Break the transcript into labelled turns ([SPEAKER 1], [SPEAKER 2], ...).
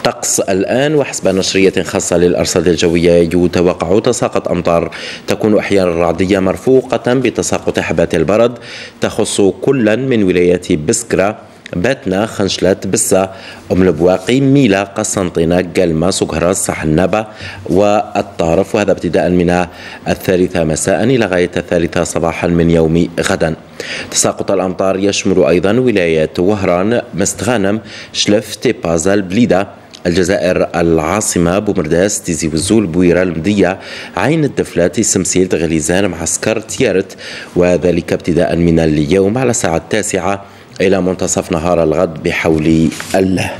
[SPEAKER 1] طقس الآن، وحسب نشرية خاصة للأرصاد الجوية يتوقع تساقط أمطار تكون أحيانا رعدية مرفوقة بتساقط حبات البرد تخص كلا من ولايات بسكرة، باتنا، خنشلات، بسة، أم البواقي، ميلا، قسنطينة، قلمة، سكهرات، سحنبة والطارف، وهذا ابتداء من 3 مساء إلى غاية 3 صباحا من يوم غدا. تساقط الأمطار يشمل أيضا ولايات وهران، مستغانم، شلف، تيبازا، البليدة، الجزائر العاصمة، بومرداس، تيزي وزول، بويرة، المدية، عين الدفلات، سمسيل، غليزان، معسكر، تيارت، وذلك ابتداء من اليوم على الساعة 9 إلى منتصف نهار الغد بحول الله.